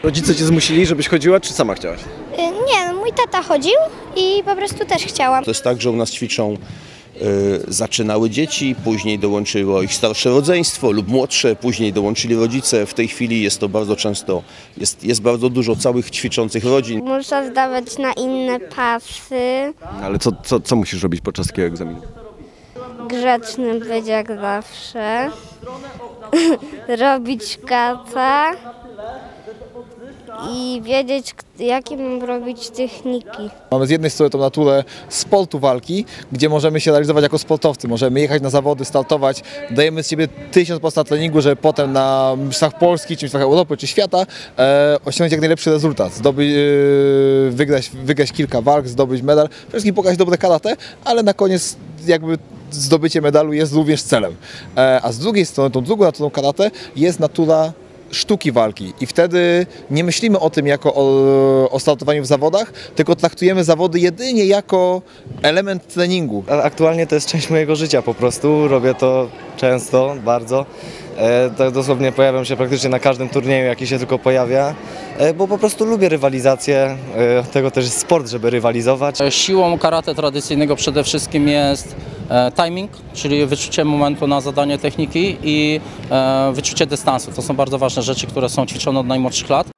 Rodzice cię zmusili, żebyś chodziła, czy sama chciałaś? Nie, no mój tata chodził i po prostu też chciałam. To jest tak, że u nas ćwiczą zaczynały dzieci, później dołączyło ich starsze rodzeństwo lub młodsze, później dołączyli rodzice. W tej chwili jest to bardzo często, jest bardzo dużo całych ćwiczących rodzin. Muszę zdawać na inne pasy. Ale co musisz robić podczas takiego egzaminu? Grzeczny być jak zawsze. Robić kata. I wiedzieć, jakie mam robić techniki. Mamy z jednej strony tą naturę sportu walki, gdzie możemy się realizować jako sportowcy, możemy jechać na zawody, startować, dajemy z siebie 1000% na treningu, żeby potem na mistrzostwach Polski, czy mistrzostwach Europy, czy świata osiągnąć jak najlepszy rezultat, wygrać kilka walk, zdobyć medal, przede wszystkim pokazać dobre karate, ale na koniec jakby zdobycie medalu jest również celem. A z drugiej strony, tą drugą naturą karate jest natura sztuki walki i wtedy nie myślimy o tym jako o startowaniu w zawodach, tylko traktujemy zawody jedynie jako element treningu. Aktualnie to jest część mojego życia po prostu, robię to często, bardzo. Tak dosłownie pojawiam się praktycznie na każdym turnieju, jaki się tylko pojawia, bo po prostu lubię rywalizację, od tego też jest sport, żeby rywalizować. Siłą karate tradycyjnego przede wszystkim jest timing, czyli wyczucie momentu na zadanie techniki i wyczucie dystansu. To są bardzo ważne rzeczy, które są ćwiczone od najmłodszych lat.